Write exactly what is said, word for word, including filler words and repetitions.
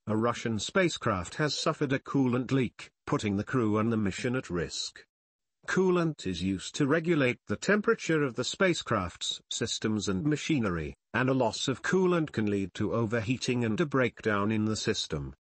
a Russian spacecraft has suffered a coolant leak, putting the crew and the mission at risk. Coolant is used to regulate the temperature of the spacecraft's systems and machinery, and a loss of coolant can lead to overheating and a breakdown in the system.